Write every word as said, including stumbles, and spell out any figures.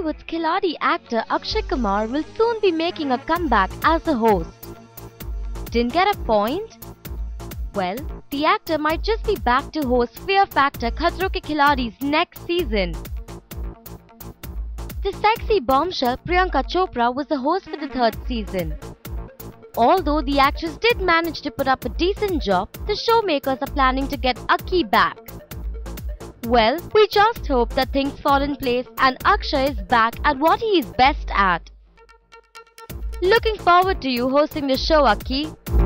Bollywood's Khiladi actor Akshay Kumar will soon be making a comeback as a host. Didn't get a point? Well, the actor might just be back to host Fear Factor Khatron Ke Khiladi's next season. The sexy bombshell Priyanka Chopra was the host for the third season. Although the actress did manage to put up a decent job, the showmakers are planning to get Akki back. Well, we just hope that things fall in place and Akshay is back at what he is best at. Looking forward to you hosting the show, Akki.